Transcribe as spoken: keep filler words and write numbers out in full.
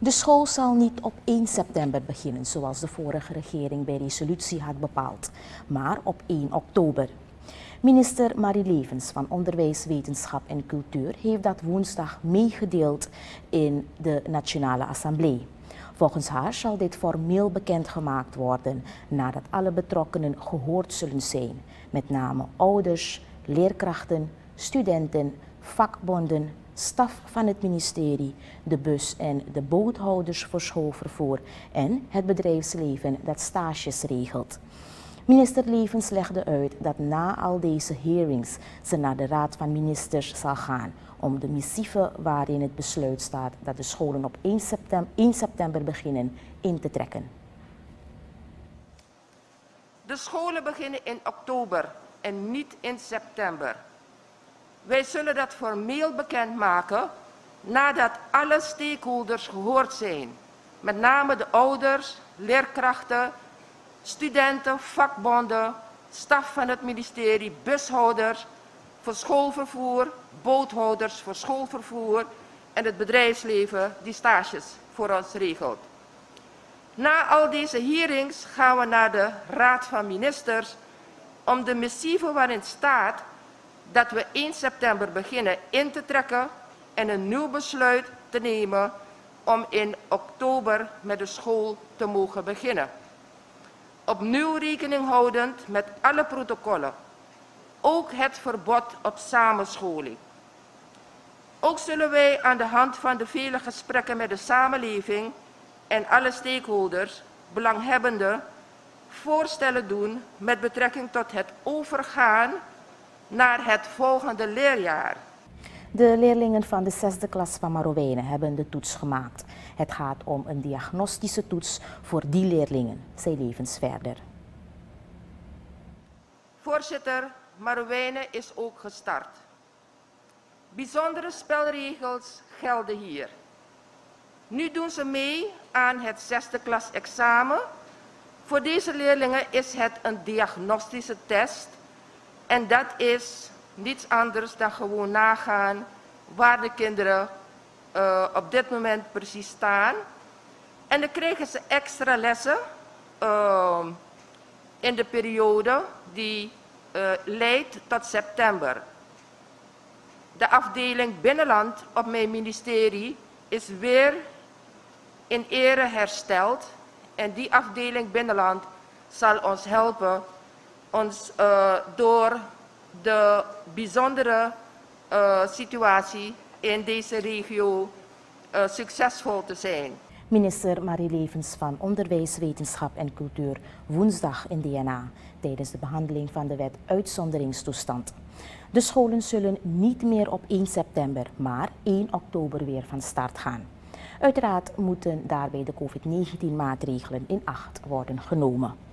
De school zal niet op één september beginnen, zoals de vorige regering bij resolutie had bepaald, maar op één oktober. Minister Marie Levens van Onderwijs, Wetenschap en Cultuur heeft dat woensdag meegedeeld in de Nationale Assemblée. Volgens haar zal dit formeel bekendgemaakt worden nadat alle betrokkenen gehoord zullen zijn, met name ouders, leerkrachten, studenten, vakbonden, staf van het ministerie, de bus- en de boothouders voor schoolvervoer en het bedrijfsleven dat stages regelt. Minister Levens legde uit dat na al deze hearings ze naar de Raad van Ministers zal gaan om de missieve waarin het besluit staat dat de scholen op één september beginnen in te trekken. De scholen beginnen in oktober en niet in september. Wij zullen dat formeel bekendmaken nadat alle stakeholders gehoord zijn, met name de ouders, leerkrachten, studenten, vakbonden, staf van het ministerie, bushouders voor schoolvervoer, boothouders voor schoolvervoer en het bedrijfsleven die stages voor ons regelt. Na al deze hearings gaan we naar de Raad van Ministers om de missieve waarin staat dat we één september beginnen in te trekken en een nieuw besluit te nemen om in oktober met de school te mogen beginnen. Opnieuw rekening houdend met alle protocollen, ook het verbod op samenscholing. Ook zullen wij aan de hand van de vele gesprekken met de samenleving en alle stakeholders, belanghebbenden, voorstellen doen met betrekking tot het overgaan naar het volgende leerjaar. De leerlingen van de zesde klas van Marowijnen hebben de toets gemaakt. Het gaat om een diagnostische toets voor die leerlingen, zei Levens verder. Voorzitter, Marowijnen is ook gestart. Bijzondere spelregels gelden hier. Nu doen ze mee aan het zesde klas examen. Voor deze leerlingen is het een diagnostische test. En dat is niets anders dan gewoon nagaan waar de kinderen uh, op dit moment precies staan. En dan krijgen ze extra lessen uh, in de periode die uh, leidt tot september. De afdeling Binnenland op mijn ministerie is weer in ere hersteld. En die afdeling Binnenland zal ons helpen ons uh, door de bijzondere uh, situatie in deze regio uh, succesvol te zijn. Minister Marie Levens van Onderwijs, Wetenschap en Cultuur woensdag in D N A tijdens de behandeling van de wet uitzonderingstoestand. De scholen zullen niet meer op één september, maar één oktober weer van start gaan. Uiteraard moeten daarbij de COVID negentien maatregelen in acht worden genomen.